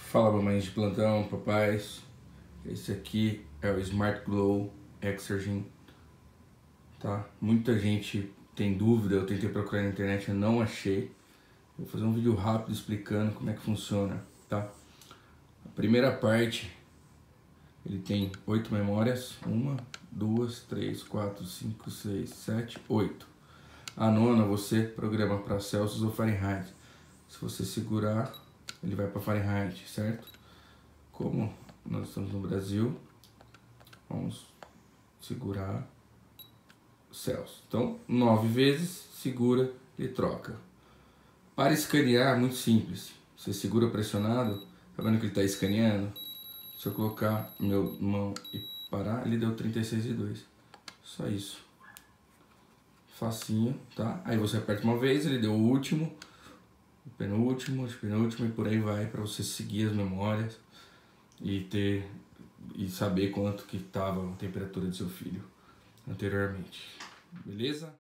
Fala, mamães de plantão, papais. Esse aqui é o Smart Glow Exergen, tá? Muita gente tem dúvida, eu tentei procurar na internet, eu não achei. Vou fazer um vídeo rápido explicando como é que funciona, tá? A primeira parte, ele tem 8 memórias. 1, 2, 3, 4, 5, 6, 7, 8. A nona você programa para Celsius ou Fahrenheit. Se você segurar, ele vai para Fahrenheit, certo? Como nós estamos no Brasil, vamos segurar Celsius. Então, 9 vezes, segura e troca. Para escanear, muito simples. Você segura pressionado, tá vendo que ele está escaneando? Se eu colocar meu mão e parar, ele deu 36,2. Só isso. Facinho, tá? Aí você aperta uma vez, ele deu o último, o penúltimo e por aí vai, para você seguir as memórias e saber quanto que estava a temperatura do seu filho anteriormente. Beleza?